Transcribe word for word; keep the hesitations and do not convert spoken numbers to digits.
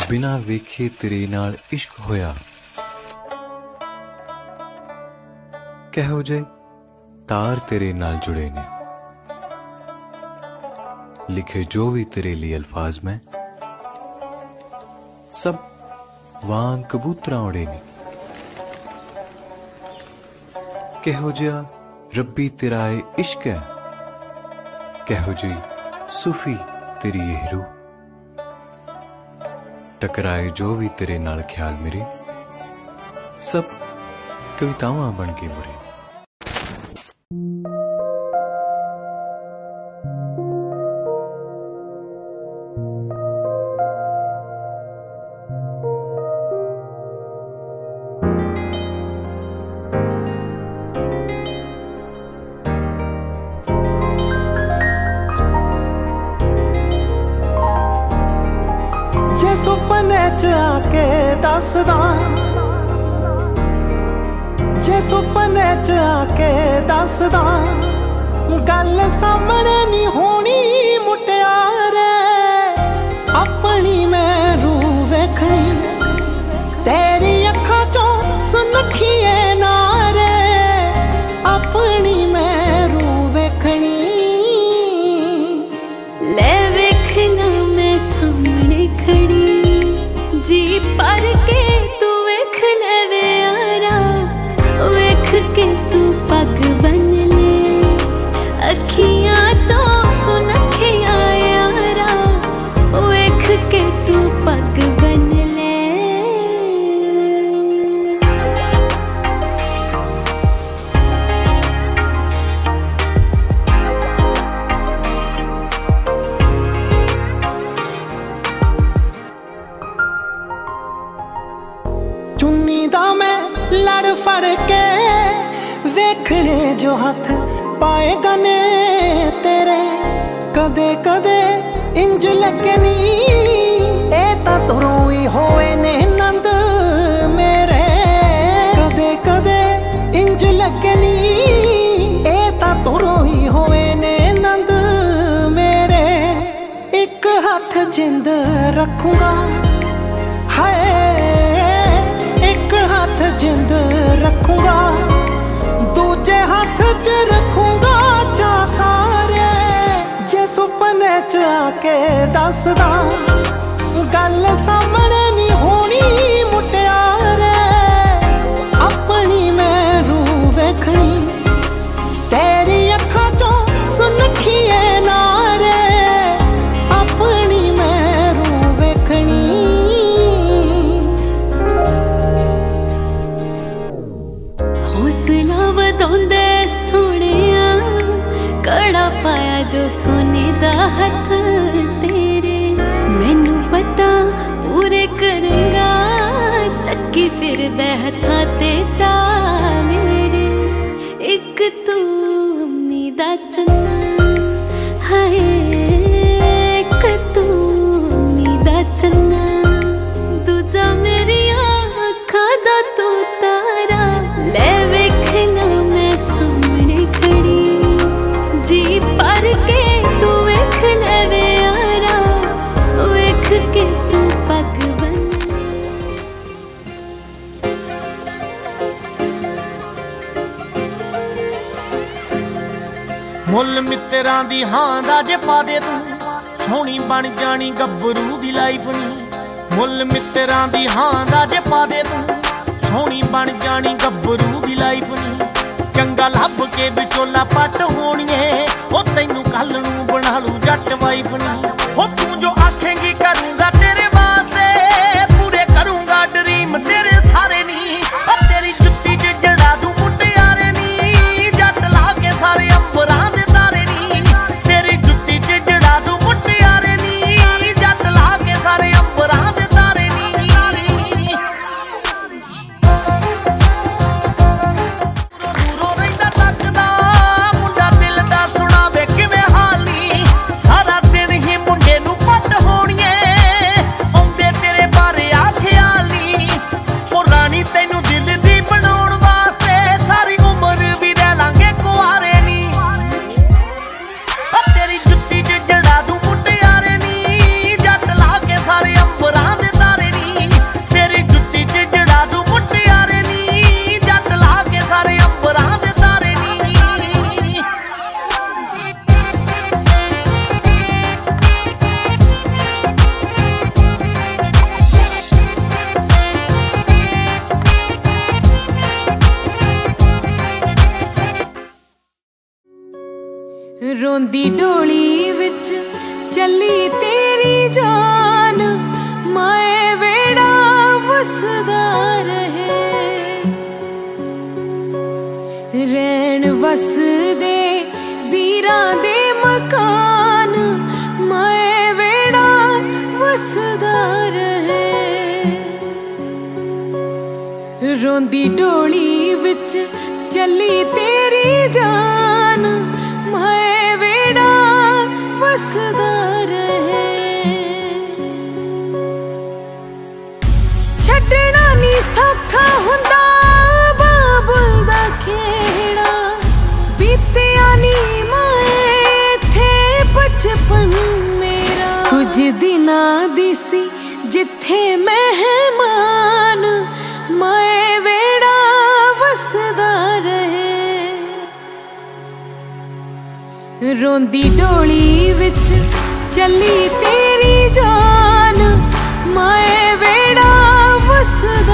बिना वेखे तेरे नाल इश्क होया। कहो जे तार तेरे नाल जुड़े ने, लिखे जो भी तेरे लिए अल्फाज में, सब वांग कबूतरा उड़े ने। कहो जिया रब्बी तेरा ए इश्क है, कहो जी सूफी तेरी ये रूह। टकराए जो भी तेरे नाल ख्याल मेरे, सब कवितावां बन के मुड़े। जे सुपने च आके दसदा, जे सुपने च आके दसदा, गल सामने नहीं होनी मुटियारे। अपनी मैं रूह वेखनी, तेरी अखां चों सुनखिए नारे। अपनी मैं रूह वेखनी, ले वेखना मैं सामने खड़ी, जी पर के तू वेख ले वे यारा। वेख के तू पग बन ले, अखियां चो सुनखियां यारा। वेख के तू पग बन ले। चुन्नी दा मैं लड़ फड़ के वेखने जो हथ पाए गने तेरे। कदे कदे इंज लगनी, ए तां तुरों ही होए ने नंद मेरे। कदे कदे इंज लगनी, ए तां तुरों ही होए ने नंद मेरे। एक हाथ जिंद रखूंगा, हाय एक हाथ जिंद रखूंगा, दूजे हाथ च रखूंगा चा सारे। जे सुपने च आके दसदा, गल सामने नहीं होनी मुटियारे। अपनी मैं रूह वेखनी, तेरी अखां चों सुनखिए नारे। अपनी मैं रूह वेखनी, हौसला वधाउंदे सोहणिया। कड़ा पाया जो सोने दा हथ तेरे, मैनू पता पूरे करेगा। चक्की फिरदे हत्थां ते चा मेरे। एक तू अम्मी दा चन्ना, हाय एक तू अम्मी दा चन्ना। दूजा मेरिया अखां दा तू तारा। ले वेखना मैं सामने खड़ी, जी पर के तू वेख ले वे यारा। वेख के तू पग बन मुल मित्तरां दी हां दा जे पा दे तू, सोहनी बन जानी गब्बरू दी लाइफ नी। मुल मित्तरां दी हां दा जे पा दे तू, सोहनी बन जानी गब्बरू दी लाइफ नी। चंगा लभ के विचोला पट होणीए, ओ तैनू कल नू बना लू जट वाइफ नी। हो तू जो आखेंगी करूंगा तेरे वास्ते, पूरे करूंगा ड्रीम तेरे सारे नी। ओ तेरी जुत्ती च जड़ा दूं मुटियारे नी, जट ला के सारे अंबरां दे तारे नी। तेरी जुत्ती च जड़ा दूं मुटियारे नी, जट ला के सारे अंबरां दे तारे नी। दूरों रहिंदा तकदा मुंडा दिल दा सुणावे किवें हाल नी। सारा दिन ही मुंडे नू रोंदी डोली विच चली तेरी जान, माए वेड़ा वसदा रहे। रैन वसदे वीरां दे मकान, माए वेड़ा वसदा रहे। रोंदी डोली विच चली तेरी जान, माए वेड़ा वसदा रहे। छड्डना नी सौखा हुंदा बाबुल दा खेड़ा, बीतिया नी माए थे बचपन मेरा। कुछ दिनां दी सी जिथे मेहमान, माए वेड़ा वसदा रहे। रोंदी डोली विच चली तेरी जान, माए वेड़ा वसदा